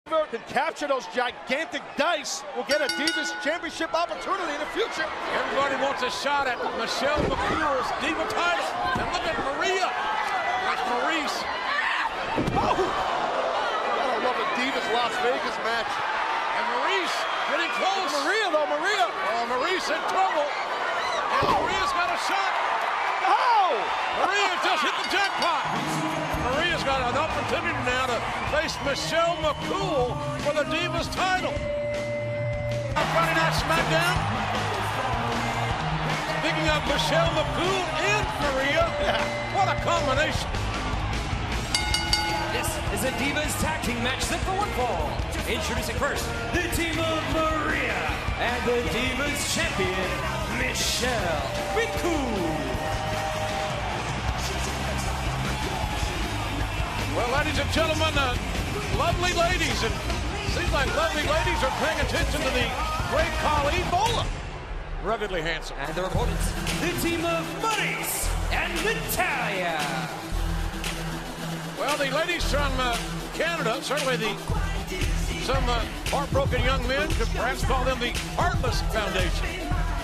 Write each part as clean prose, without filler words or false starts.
Can capture those gigantic dice, will get a Divas Championship opportunity in the future. Everybody wants a shot at Michelle McCool's Diva title. And look at Maria. There's Maryse. Oh! Gotta love a Divas Las Vegas match. And Maryse getting close. Maria, though, Maria. Oh, Maryse in trouble. And Maria's got a shot. Oh! Maria just hit the jackpot. Maria's got an opportunity now to face Michelle McCool for the Divas title. On Friday Night SmackDown. Speaking of Michelle McCool and Maria, what a combination. This is a Divas tag team match set for one fall. Introducing first, the team of Maria and the Divas champion, Michelle McCool. Well, ladies and gentlemen, lovely ladies, and seems like lovely ladies are paying attention to the great Khali Bola. Ruggedly handsome. And their opponents, the team of Maryse and Natalya. Well, the ladies from Canada, certainly some heartbroken young men, could perhaps call them the Heartless Foundation.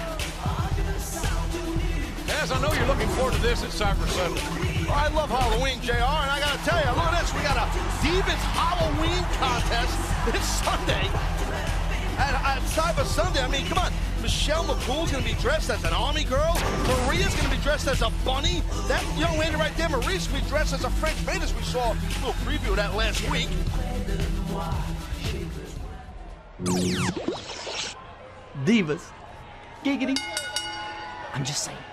As I know you're looking forward to this at Cyber Sunday. Oh, I love Halloween, JR, and I gotta tell you, look at this. We got a Divas Halloween contest this Sunday at Cyber Sunday. I mean, come on. Michelle McCool's gonna be dressed as an army girl. Maria's gonna be dressed as a bunny. That young lady right there, Maryse, will be dressed as a French maid, as we saw a little preview of that last week. Divas. Giggity. I'm just saying.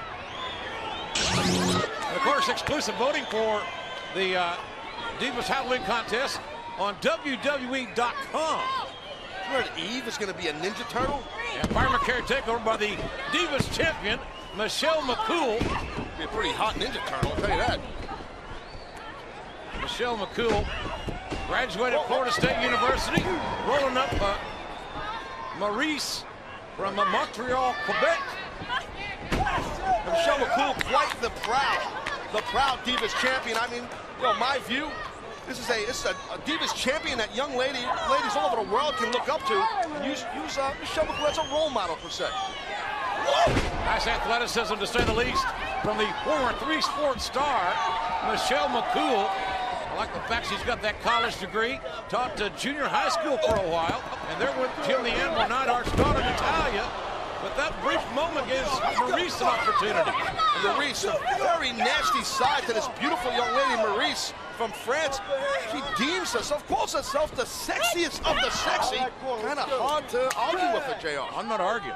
And of course, exclusive voting for the Divas Halloween contest on WWE.com. You heard Eve is going to be a Ninja Turtle? And Pyromachary takeover by the Divas champion, Michelle McCool. Be a pretty hot Ninja Turtle, I'll tell you that. Michelle McCool graduated Florida State University, rolling up Maryse from Montreal, Quebec. Michelle McCool, quite the proud Divas champion. I mean, you know, my view, this is a Divas champion that young ladies all over the world can look up to. And use Michelle McCool as a role model, per se. Whoa! Nice athleticism, to say the least, from the former three-sport star, Michelle McCool. I like the fact she's got that college degree, taught junior high school for a while, and there went Jim the Animal Neidhart's daughter, Natalya. But that brief moment gives Maryse an opportunity. And Maryse, a very nasty side to this beautiful young lady, Maryse from France. She deems herself, calls herself the sexiest of the sexy. Kind of hard to argue with her, JR. I'm not arguing.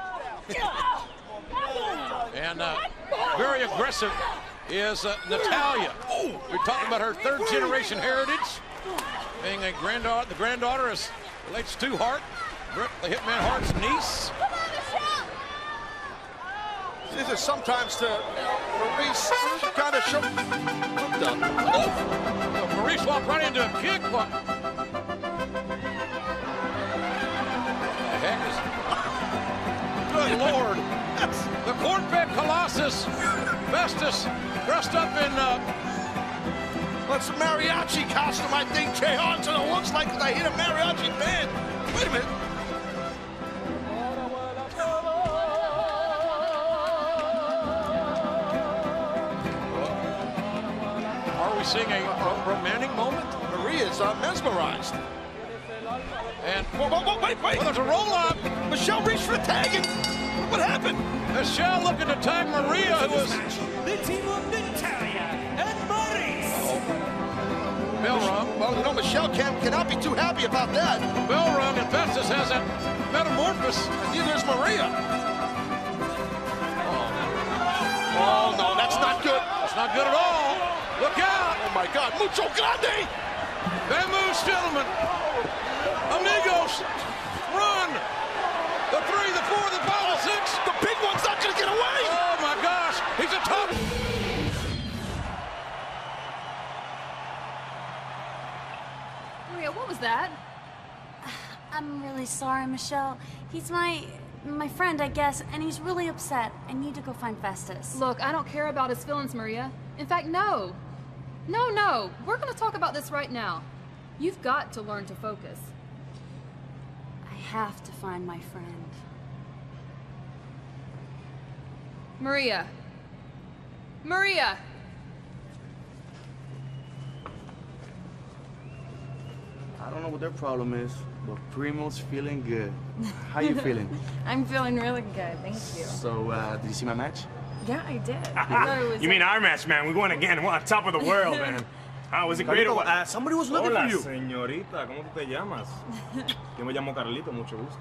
And very aggressive is Natalya. We're talking about her third-generation heritage, being the granddaughter is relates to Hart, Bret the Hitman Hart's niece. This is sometimes to Maryse kind of show. What the? Oh, Maryse walked right into a kick. What the heck is? Good Lord! The Cornbread Colossus, Festus, dressed up in. What's a mariachi costume? I think JR. So it looks like I hit a mariachi band. Wait a minute. Seeing a romantic moment. Maria's mesmerized. And wait. Well, there's a roll-up. Michelle reached for the tag, and what happened? Michelle looking to tag Maria, who was the team of Natalya and Maryse. Bell rung. Well, you know, Michelle cannot be too happy about that. Bell rung, and Festus has that metamorphosis. And neither is Maria. Oh no, that's not good. That's not good at all. Look out! Oh my God, Mucho Grande! Vamoose, gentlemen. Amigos, run! The 3, the 4, the 5, the 6. The big one's not gonna get away! Oh my gosh, he's a top. Maria, what was that? I'm really sorry, Michelle. He's my friend, I guess, and he's really upset. I need to go find Festus. Look, I don't care about his feelings, Maria. In fact, no. No, we're gonna talk about this right now. You've got to learn to focus. I have to find my friend. Maria. Maria! I don't know what their problem is, but Primo's feeling good. How you feeling? I'm feeling really good, thank you. So, did you see my match? Yeah, I did. You mean our match, man? We won again. We're on top of the world, man. Was it great or what? Somebody was looking Hola, for you. señorita. ¿Cómo tú te llamas? Yo me llamo Carlito. Mucho gusto.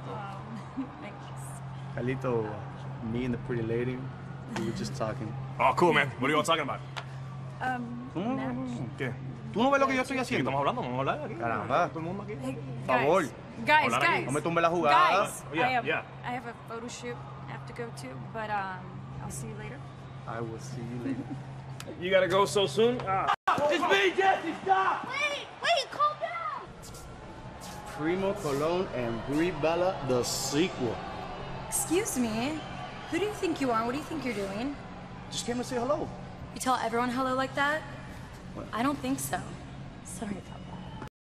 Carlito, me and the pretty lady, we were just talking. Oh, cool, man. What are you all talking about? ¿Qué? ¿Tú no ves lo que yo estoy ¿Qué haciendo? estamos hablando? Vamos a hablar aquí. Caramba. Todo el mundo aquí. Hey, Favor. guys, Hola, guys. No me tumbe la jugada. Guys, Oh, yeah, yeah. I have a photo shoot I have to go to, but I'll see you later. I will see you later. You gotta go so soon? It's me, Jesse, stop! Wait, calm down! Primo Colon and Brie Bella, the sequel. Excuse me. Who do you think you are? What do you think you're doing? Just came to say hello. You tell everyone hello like that? I don't think so. Sorry about that.